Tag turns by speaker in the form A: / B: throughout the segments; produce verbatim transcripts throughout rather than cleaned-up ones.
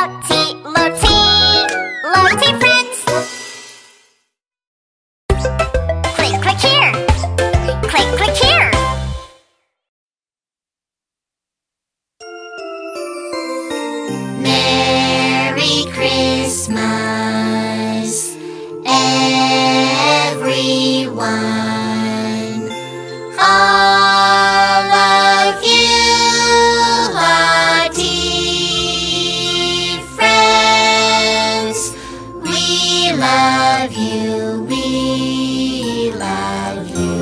A: Lotty, Lotty, Lotty friends. Click, click here. Click, click here. Merry Christmas, everyone. All of you Lotty friends, we love you, we love you.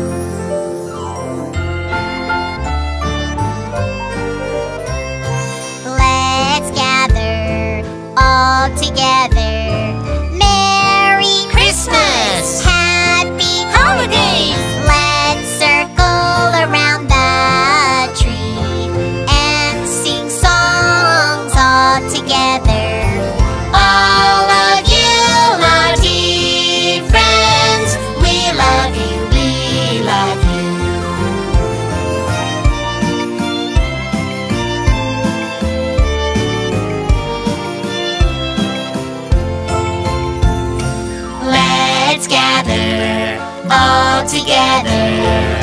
A: Let's gather all together. Merry Christmas! Happy holidays! Let's circle around the tree and sing songs all together. All of you Lotty friends, we love you, we love you. Let's gather all together.